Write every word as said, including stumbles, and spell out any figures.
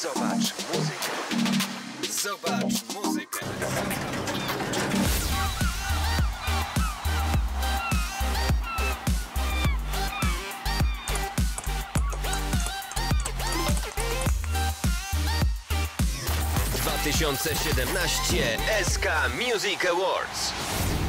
Zobacz muzykę. Zobacz muzykę. dwa tysiące siedemnaście S K Music Awards.